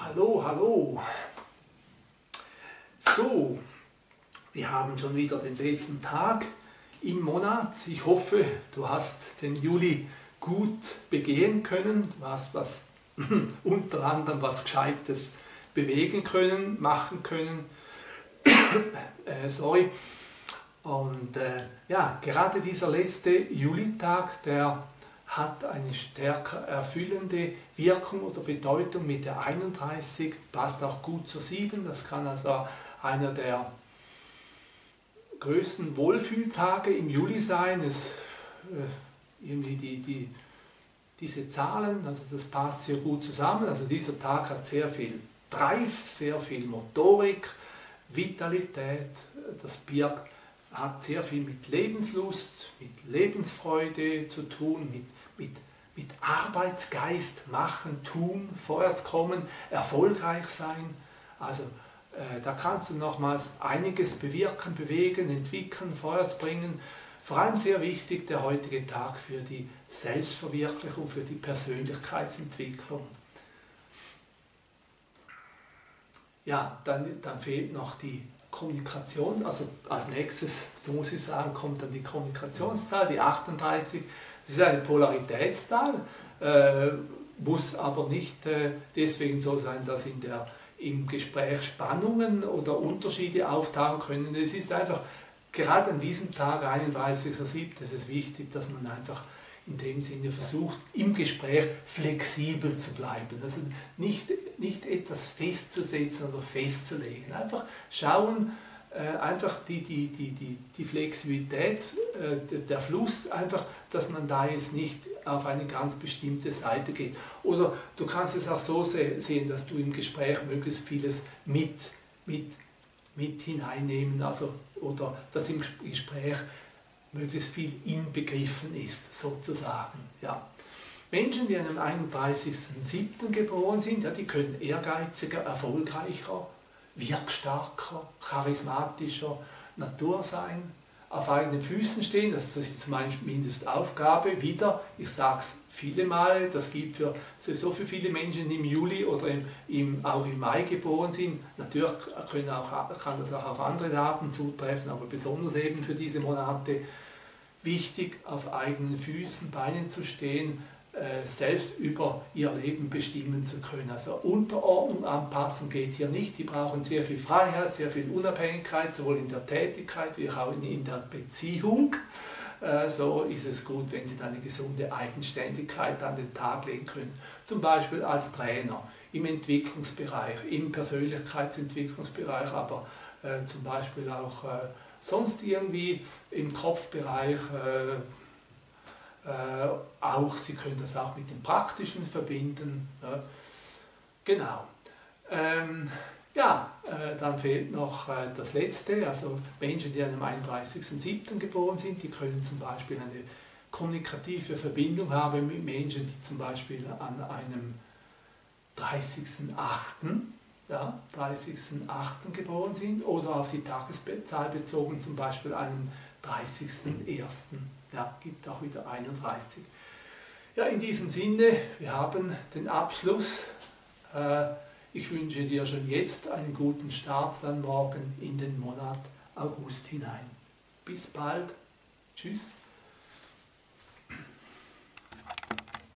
Hallo, hallo. So, wir haben schon wieder den letzten Tag im Monat. Ich hoffe, du hast den Juli gut begehen können. Du hast unter anderem was Gescheites bewegen können, machen können. Sorry. Und ja, gerade dieser letzte Julitag, der hat eine stärker erfüllende Wirkung oder Bedeutung mit der 31, passt auch gut zur 7, das kann also einer der größten Wohlfühltage im Juli sein. Irgendwie diese Zahlen, also das passt sehr gut zusammen. Also dieser Tag hat sehr viel Drive, sehr viel Motorik, Vitalität, das birgt hat sehr viel mit Lebenslust, mit Lebensfreude zu tun, mit Arbeitsgeist, machen, tun, vorwärts kommen, erfolgreich sein. Also da kannst du nochmals einiges bewirken, bewegen, entwickeln, vorwärts bringen. Vor allem sehr wichtig der heutige Tag für die Selbstverwirklichung, für die Persönlichkeitsentwicklung. Ja, dann fehlt noch die Kommunikation, also als nächstes, so muss ich sagen, kommt dann die Kommunikationszahl, die 38. Das ist eine Polaritätszahl, muss aber nicht deswegen so sein, dass im Gespräch Spannungen oder Unterschiede auftauchen können. Es ist einfach, gerade an diesem Tag, 31.07., ist es wichtig, dass man einfach in dem Sinne versucht, im Gespräch flexibel zu bleiben. Also nicht etwas festzusetzen oder festzulegen. Einfach schauen, einfach die Flexibilität, der Fluss, einfach, dass man da jetzt nicht auf eine ganz bestimmte Seite geht. Oder du kannst es auch so sehen, dass du im Gespräch möglichst vieles mit hineinnehmen, also, oder dass im Gespräch möglichst viel inbegriffen ist, sozusagen. Ja. Menschen, die an einem 31.07. geboren sind, ja, die können ehrgeiziger, erfolgreicher, wirkstarker, charismatischer Natur sein, auf eigenen Füßen stehen, das ist zumindest Aufgabe, wieder, ich sage es viele Male, das gilt für so viele Menschen, die im Juli oder auch im Mai geboren sind. Natürlich kann das auch auf andere Daten zutreffen, aber besonders eben für diese Monate wichtig, auf eigenen Füßen, Beinen zu stehen, selbst über ihr Leben bestimmen zu können. Also Unterordnung, Anpassung geht hier nicht. Die brauchen sehr viel Freiheit, sehr viel Unabhängigkeit, sowohl in der Tätigkeit wie auch in der Beziehung. So ist es gut, wenn sie dann eine gesunde Eigenständigkeit an den Tag legen können. Zum Beispiel als Trainer im Entwicklungsbereich, im Persönlichkeitsentwicklungsbereich, aber zum Beispiel auch sonst irgendwie im Kopfbereich. Auch, Sie können das auch mit dem Praktischen verbinden. Genau. Dann fehlt noch das Letzte, also Menschen, die an einem 31.07. geboren sind, die können zum Beispiel eine kommunikative Verbindung haben mit Menschen, die zum Beispiel an einem 30.08. Ja, 30.08. geboren sind oder auf die Tageszahl bezogen zum Beispiel einen 30.01. Ja, gibt auch wieder 31. Ja, in diesem Sinne, wir haben den Abschluss. Ich wünsche dir schon jetzt einen guten Start dann morgen in den Monat August hinein. Bis bald. Tschüss.